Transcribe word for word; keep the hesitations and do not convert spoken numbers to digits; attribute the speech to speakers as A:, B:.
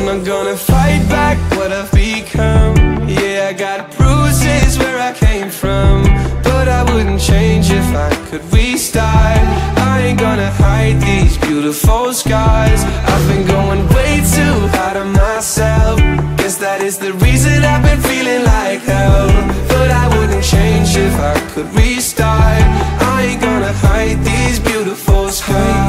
A: not gonna fight back what I've become. Yeah, I got bruises where I came from, but I wouldn't change if I could restart. I ain't gonna hide these beautiful scars. I've been going way too hard on myself. Guess that is the reason I've been feeling like hell. But I wouldn't change if I could restart. I ain't gonna hide these beautiful scars.